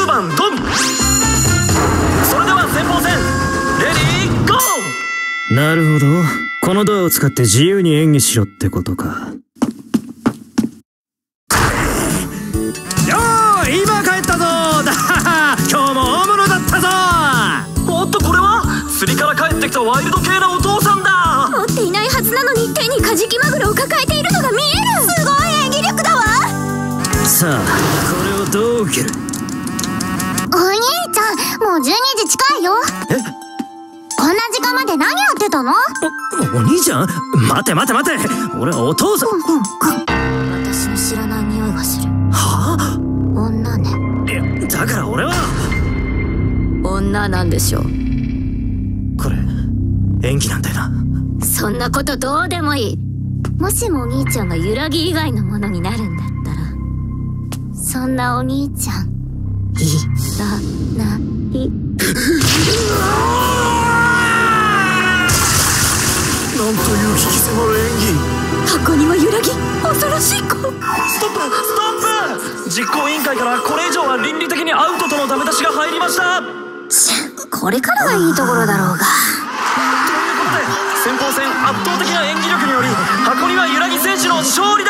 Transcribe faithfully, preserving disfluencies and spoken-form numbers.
番ドン。それでは先鋒戦レディーゴー。 なるほど、このドアを使って自由に演技しろってことか。よー、今帰ったぞー。だはは、今日も大物だったぞー。 おっと、これは釣りから帰ってきたワイルド系なお父さんだ。 持っていないはずなのに手にカジキマグロを抱えているのが見える。すごい演技力だわ。 さあ、これをどう受ける？ お兄ちゃん、もうじゅうにじ近いよ。 え？ こんな時間まで何やってたの？ お、お兄ちゃん？待て待て待て、俺はお父さん。 私の知らない匂いがする。 はあ？ 女ね。 いや、だから俺は女なんでしょう。 これ演技なんだよな。 そんなことどうでもいい。もしもお兄ちゃんが揺らぎ以外のものになるんだったら、そんなお兄ちゃんいらない。 なんという引き迫る演技。 箱庭揺らぎ、恐ろしい子。 ストップストップ。実行委員会からこれ以上は倫理的にアウトとのダメ出しが入りました。 これからがいいところだろうが。 ということで先鋒戦圧倒的な演技力により箱庭揺らぎ選手の勝利だ。